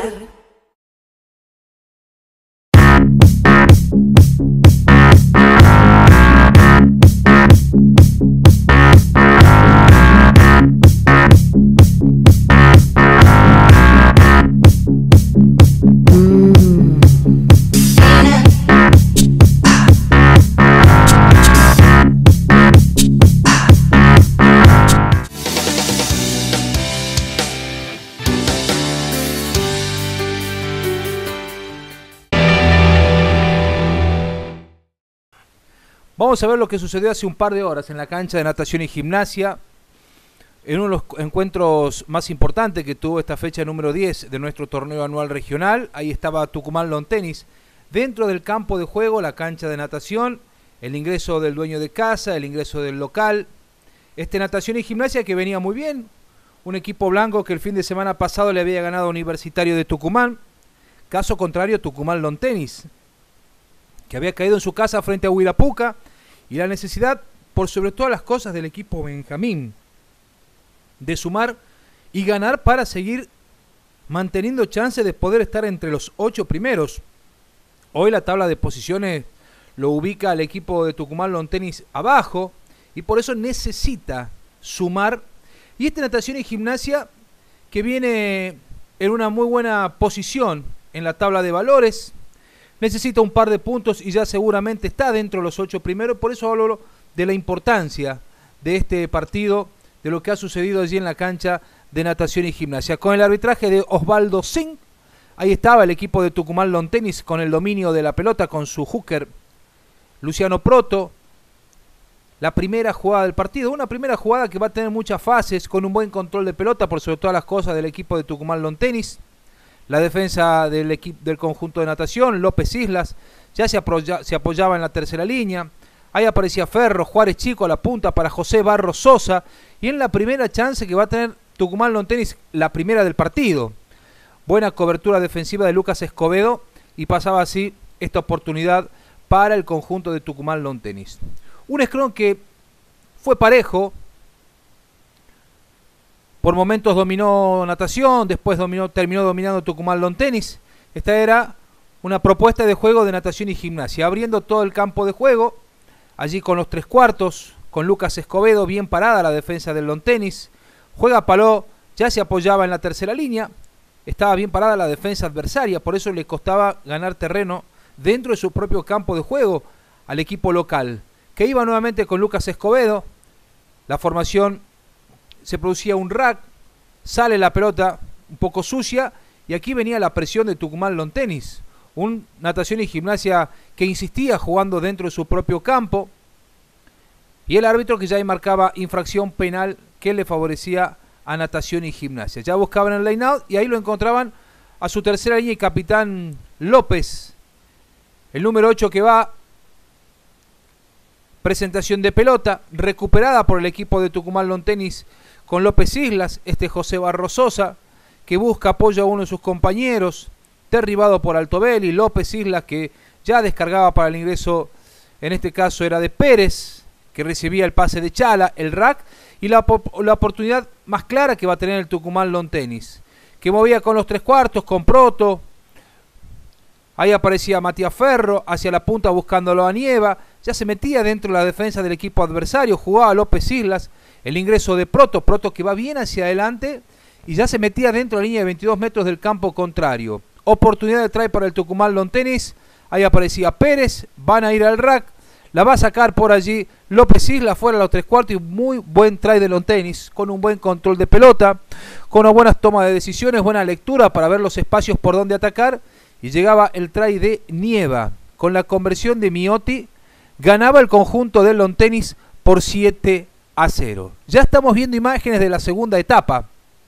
Speaker 2: Vamos a ver lo que sucedió hace un par de horas en la cancha de Natación y Gimnasia, en uno de los encuentros más importantes que tuvo esta fecha número diez de nuestro torneo anual regional. Ahí estaba Tucumán Lawn Tennis, dentro del campo de juego, la cancha de natación, el ingreso del dueño de casa, el ingreso del local. Este Natación y Gimnasia que venía muy bien, un equipo blanco que el fin de semana pasado le había ganado a Universitario de Tucumán. Caso contrario, Tucumán Lawn Tennis, que había caído en su casa frente a Huirapuca, y la necesidad, por sobre todas las cosas, del equipo Benjamín, de sumar y ganar para seguir manteniendo chance de poder estar entre los ocho primeros. Hoy la tabla de posiciones lo ubica al equipo de Tucumán Lawn Tennis abajo, y por eso necesita sumar. Y esta Natación y Gimnasia que viene en una muy buena posición en la tabla de valores, necesita un par de puntos y ya seguramente está dentro de los ocho primeros. Por eso hablo de la importancia de este partido, de lo que ha sucedido allí en la cancha de Natación y Gimnasia. Con el arbitraje de Osvaldo Zing, ahí estaba el equipo de Tucumán Lawn Tennis con el dominio de la pelota con su hooker Luciano Proto. La primera jugada del partido, una primera jugada que va a tener muchas fases, con un buen control de pelota por sobre todas las cosas del equipo de Tucumán Lawn Tennis. La defensa del equipo del conjunto de natación, López Islas, ya se, apoya, se apoyaba en la tercera línea. Ahí aparecía Ferro, Juárez Chico a la punta para José Barros Sosa. Y en la primera chance que va a tener Tucumán Lawn Tennis, la primera del partido. Buena cobertura defensiva de Lucas Escobedo y pasaba así esta oportunidad para el conjunto de Tucumán Lawn Tennis. Un scrum que fue parejo. Por momentos dominó Natación, después dominó, terminó dominando Tucumán Lawn Tennis. Esta era una propuesta de juego de Natación y Gimnasia, abriendo todo el campo de juego, allí con los tres cuartos, con Lucas Escobedo, bien parada la defensa del Lawn Tennis. Juega Paló, ya se apoyaba en la tercera línea, estaba bien parada la defensa adversaria, por eso le costaba ganar terreno dentro de su propio campo de juego al equipo local, que iba nuevamente con Lucas Escobedo. La formación, se producía un rack, sale la pelota un poco sucia, y aquí venía la presión de Tucumán Lawn Tennis, un Natación y Gimnasia que insistía jugando dentro de su propio campo, y el árbitro que ya marcaba infracción penal que le favorecía a Natación y Gimnasia. Ya buscaban el line out y ahí lo encontraban a su tercera línea y capitán López, el número ocho, que va. Presentación de pelota, recuperada por el equipo de Tucumán Lawn Tennis con López Islas, este José Barros Sosa, que busca apoyo a uno de sus compañeros, derribado por Altobelli. López Islas que ya descargaba para el ingreso, en este caso era de Pérez, que recibía el pase de Chala, el rack, y la, la oportunidad más clara que va a tener el Tucumán Lawn Tennis, que movía con los tres cuartos, con Proto. Ahí aparecía Matías Ferro hacia la punta buscándolo a Nieva. Ya se metía dentro de la defensa del equipo adversario. Jugaba López Islas. El ingreso de Proto. Proto que va bien hacia adelante. Y ya se metía dentro de la línea de veintidós metros del campo contrario. Oportunidad de try para el Tucumán Lawn Tennis. Ahí aparecía Pérez. Van a ir al rack. La va a sacar por allí López Islas fuera a los tres cuartos. Y muy buen try de Lawn Tennis. Con un buen control de pelota. Con unas buenas tomas de decisiones. Buena lectura para ver los espacios por donde atacar. Y llegaba el try de Nieva. Con la conversión de Miotti, ganaba el conjunto del Lawn Tennis por siete a cero. Ya estamos viendo imágenes de la segunda etapa.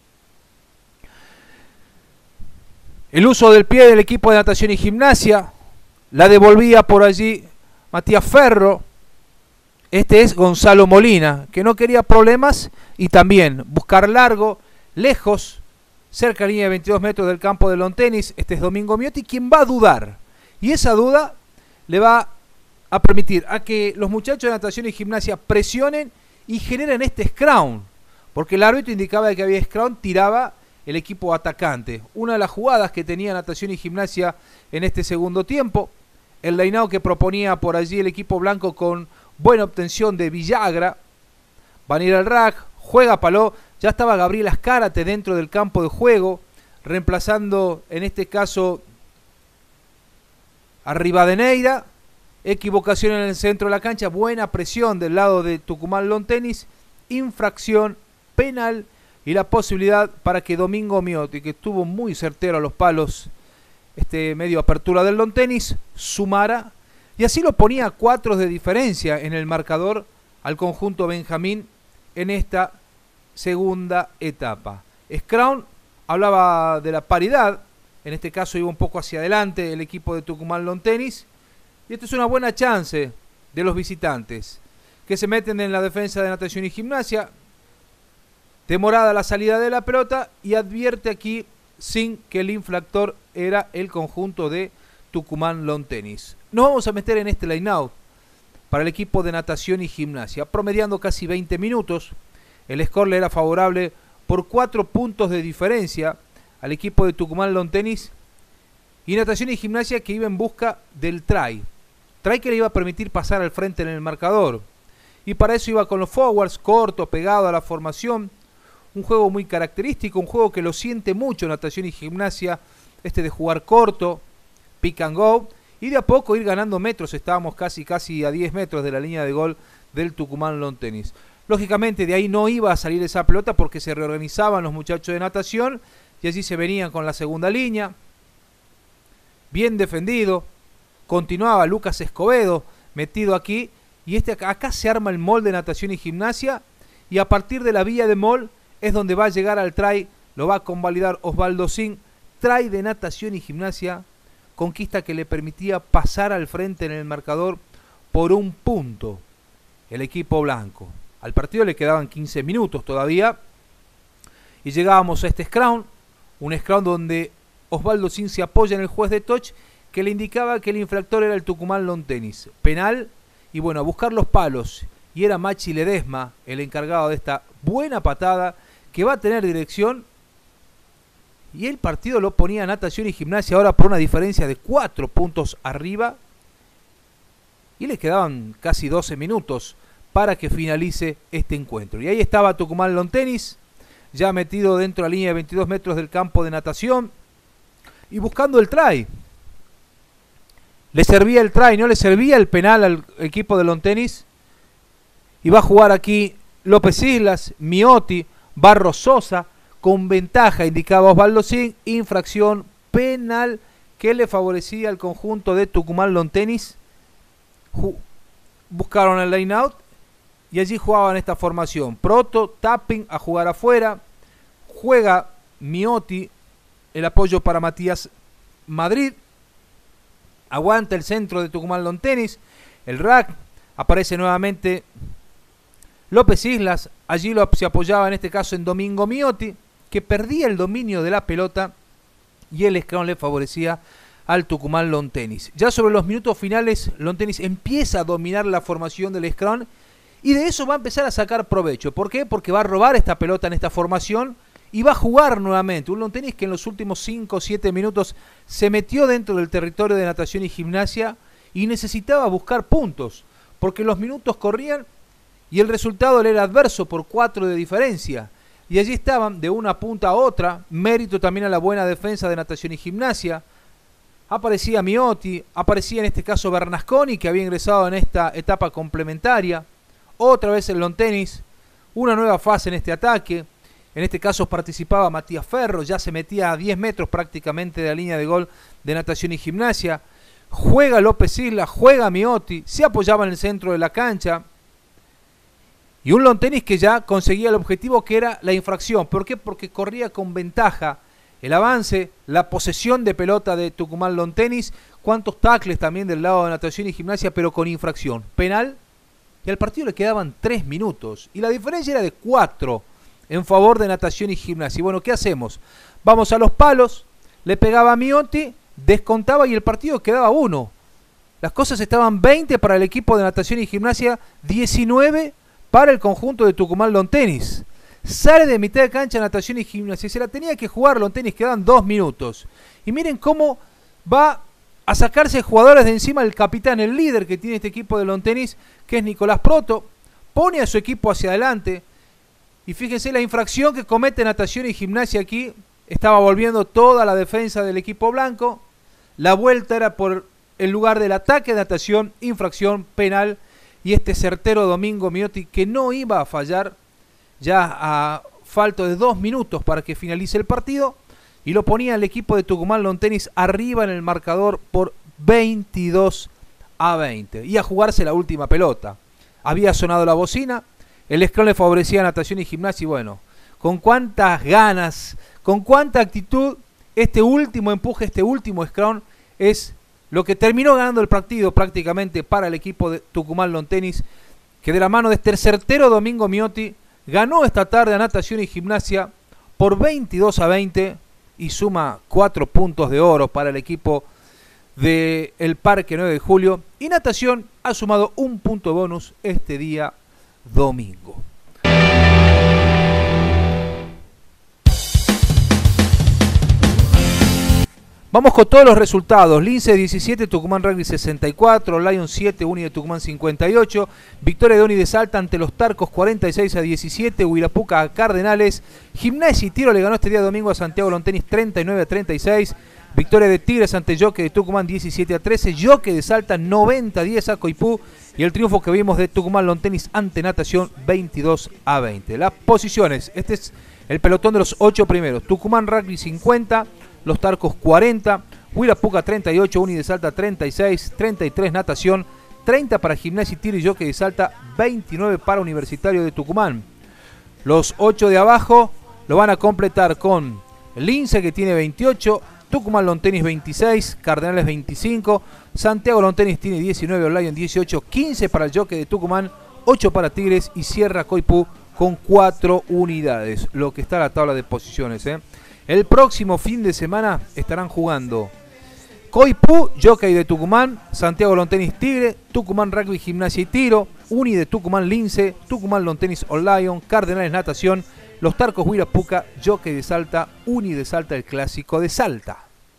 Speaker 2: El uso del pie del equipo de Natación y Gimnasia. La devolvía por allí Matías Ferro. Este es Gonzalo Molina, que no quería problemas y también buscar largo, lejos, cerca de la línea de veintidós metros del campo de Lawn Tennis. Este es Domingo Miotti, quien va a dudar. Y esa duda le va a permitir a que los muchachos de Natación y Gimnasia presionen y generen este scrum. Porque el árbitro indicaba que había scrum, tiraba el equipo atacante. Una de las jugadas que tenía Natación y Gimnasia en este segundo tiempo. El line-out que proponía por allí el equipo blanco con buena obtención de Villagra. Van a ir al rack, juega Paló. Ya estaba Gabriel Azcárate dentro del campo de juego, reemplazando en este caso a Rivadeneira. Equivocación en el centro de la cancha, buena presión del lado de Tucumán Lawn Tennis, infracción penal y la posibilidad para que Domingo Miotti, que estuvo muy certero a los palos, este medio apertura del Lawn Tennis, sumara. Y Y así lo ponía a cuatro de diferencia en el marcador al conjunto Benjamín en esta segunda etapa. Scrawn hablaba de la paridad, en este caso iba un poco hacia adelante el equipo de Tucumán Lawn Tennis, y esto es una buena chance de los visitantes, que se meten en la defensa de Natación y Gimnasia. Demorada la salida de la pelota, y advierte aquí sin que el infractor era el conjunto de Tucumán Lawn Tennis. Nos vamos a meter en este line-out para el equipo de Natación y Gimnasia, promediando casi veinte minutos. El score le era favorable por cuatro puntos de diferencia al equipo de Tucumán Lawn Tennis, y Natación y Gimnasia que iba en busca del try. Try que le iba a permitir pasar al frente en el marcador. Y para eso iba con los forwards, corto, pegado a la formación. Un juego muy característico, un juego que lo siente mucho Natación y Gimnasia, este de jugar corto, pick and go, y de a poco ir ganando metros. Estábamos casi casi a diez metros de la línea de gol del Tucumán Lawn Tennis. Lógicamente de ahí no iba a salir esa pelota porque se reorganizaban los muchachos de natación y allí se venían con la segunda línea. Bien defendido. Continuaba Lucas Escobedo metido aquí, y este acá, acá se arma el mall de Natación y Gimnasia, y a partir de la vía de mall es donde va a llegar al try, lo va a convalidar Osvaldo Sin. Try de Natación y Gimnasia, conquista que le permitía pasar al frente en el marcador por un punto el equipo blanco. Al partido le quedaban quince minutos todavía, y llegábamos a este scrum, un scrum donde Osvaldo Sin se apoya en el juez de touch, que le indicaba que el infractor era el Tucumán Lawn Tennis. Penal, y bueno, a buscar los palos, y era Machi Ledesma el encargado de esta buena patada que va a tener dirección, y el partido lo ponía Natación y Gimnasia ahora por una diferencia de cuatro puntos arriba, y le quedaban casi doce minutos para que finalice este encuentro. Y ahí estaba Tucumán Lawn Tennis, ya metido dentro de la línea de veintidós metros del campo de natación, y buscando el try. Le servía el try, no le servía el penal al equipo de Lawn Tennis. Y va a jugar aquí López Islas, Miotti, Barros Sosa, con ventaja, indicaba Osvaldo Sin, infracción penal que le favorecía al conjunto de Tucumán Lawn Tennis. Buscaron el line out y allí jugaban esta formación. Proto, tapping, a jugar afuera. Juega Miotti, el apoyo para Matías Madrid. Aguanta el centro de Tucumán Lawn Tennis. El rack. Aparece nuevamente López Islas. Allí lo, se apoyaba en este caso en Domingo Miotti, que perdía el dominio de la pelota, y el scrum le favorecía al Tucumán Lawn Tennis. Ya sobre los minutos finales, Lawn Tennis empieza a dominar la formación del scrum, y de eso va a empezar a sacar provecho. ¿Por qué? Porque va a robar esta pelota en esta formación y va a jugar nuevamente. Un Lawn Tennis que en los últimos cinco o siete minutos se metió dentro del territorio de Natación y Gimnasia y necesitaba buscar puntos, porque los minutos corrían y el resultado le era adverso por cuatro de diferencia. Y allí estaban de una punta a otra, mérito también a la buena defensa de Natación y Gimnasia. Aparecía Miotti, aparecía en este caso Bernasconi, que había ingresado en esta etapa complementaria. Otra vez el Lawn Tennis, una nueva fase en este ataque. En este caso participaba Matías Ferro, ya se metía a diez metros prácticamente de la línea de gol de Natación y Gimnasia. Juega López Isla, juega Miotti, se apoyaba en el centro de la cancha. Y un Lawn Tennis que ya conseguía el objetivo, que era la infracción. ¿Por qué? Porque corría con ventaja el avance, la posesión de pelota de Tucumán Lawn Tennis. Cuántos tacles también del lado de Natación y Gimnasia, pero con infracción. Penal, y al partido le quedaban tres minutos. Y la diferencia era de cuatro en favor de Natación y Gimnasia. Y bueno, ¿qué hacemos? Vamos a los palos, le pegaba a Miotti, descontaba y el partido quedaba uno. Las cosas estaban veinte para el equipo de Natación y Gimnasia, diecinueve para el conjunto de Tucumán Lawn Tennis. Sale de mitad de cancha Natación y Gimnasia, se la tenía que jugar Lawn Tennis, quedan dos minutos. Y miren cómo va a sacarse jugadores de encima el capitán, el líder que tiene este equipo de Lawn Tennis, que es Nicolás Proto. Pone a su equipo hacia adelante. Y fíjense la infracción que comete Natación y Gimnasia aquí. Estaba volviendo toda la defensa del equipo blanco. La vuelta era por el lugar del ataque de Natación, infracción penal. Y este certero Domingo Miotti, que no iba a fallar, ya a falta de dos minutos para que finalice el partido, y lo ponía el equipo de Tucumán Lawn Tennis arriba en el marcador por veintidós a veinte y a jugarse la última pelota. Había sonado la bocina, el scrum le favorecía a Natación y Gimnasia y bueno, con cuántas ganas, con cuánta actitud, este último empuje, este último scrum es lo que terminó ganando el partido prácticamente para el equipo de Tucumán Lawn Tennis, que de la mano de este certero Domingo Miotti ganó esta tarde a Natación y Gimnasia por veintidós a veinte y suma cuatro puntos de oro para el equipo del Parque nueve de Julio. Y Natación ha sumado un punto bonus este día domingo. Vamos con todos los resultados. Lince diecisiete, Tucumán Rugby sesenta y cuatro, Lion siete, Uni de Tucumán cincuenta y ocho, victoria de Uni de Salta ante los Tarcos cuarenta y seis a diecisiete, Huirapuca a Cardenales, Gimnasia y Tiro le ganó este día domingo a Santiago Lawn Tennis treinta y nueve a treinta y seis, victoria de Tigres ante Jockey de Tucumán diecisiete a trece, Jockey de Salta noventa a diez a Coipú y el triunfo que vimos de Tucumán Lawn Tennis ante Natación veintidós a veinte. Las posiciones, este es el pelotón de los ocho primeros, Tucumán Rugby cincuenta, los Tarcos cuarenta, Huirapuca treinta y ocho, Uni de Salta treinta y seis, treinta y tres Natación, treinta para Gimnasia y Tiro y Jockey de Salta, veintinueve para Universitario de Tucumán. Los ocho de abajo lo van a completar con Lince, que tiene veintiocho, Tucumán Lawn Tennis veintiséis, Cardenales veinticinco, Santiago Lawn Tennis tiene diecinueve, Lion dieciocho, quince para el Jockey de Tucumán, ocho para Tigres y cierra Coipú con cuatro unidades, lo que está la tabla de posiciones, ¿eh? El próximo fin de semana estarán jugando Coipú, Jockey de Tucumán, Santiago Lawn Tennis Tigre, Tucumán Rugby Gimnasia y Tiro, Uni de Tucumán Lince, Tucumán Lawn Tennis All Lion, Cardenales Natación, los Tarcos Huirapuca, Jockey de Salta, Uni de Salta, el Clásico de Salta.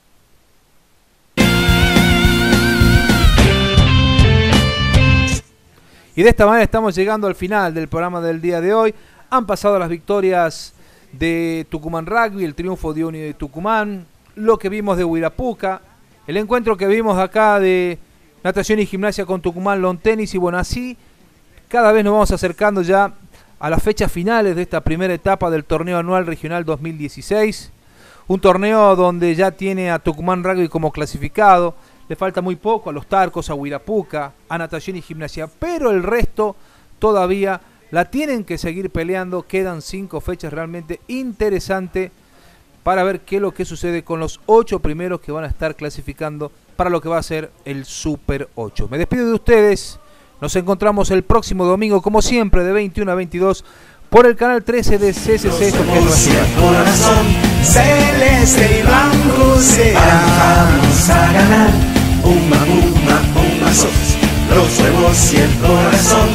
Speaker 2: Y de esta manera estamos llegando al final del programa del día de hoy. Han pasado las victorias de Tucumán Rugby, el triunfo de Uni de Tucumán, lo que vimos de Huirapuca, el encuentro que vimos acá de Natación y Gimnasia con Tucumán Lawn Tennis y bueno, así cada vez nos vamos acercando ya a las fechas finales de esta primera etapa del torneo anual regional dos mil dieciséis, un torneo donde ya tiene a Tucumán Rugby como clasificado, le falta muy poco a los Tarcos, a Huirapuca, a Natación y Gimnasia, pero el resto todavía la tienen que seguir peleando. Quedan cinco fechas realmente interesantes para ver qué es lo que sucede con los ocho primeros que van a estar clasificando para lo que va a ser el Super ocho. Me despido de ustedes. Nos encontramos el próximo domingo, como siempre, de veintiuno a veintidós por el canal trece de C C C. Esto que es nuestra
Speaker 14: corazón celeste y blanco será. Vamos a ganar. Puma, puma, puma sos. Los huevos y el corazón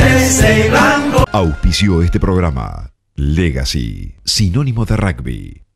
Speaker 14: celeste y blanco.
Speaker 1: Auspició este programa Legacy, sinónimo de rugby.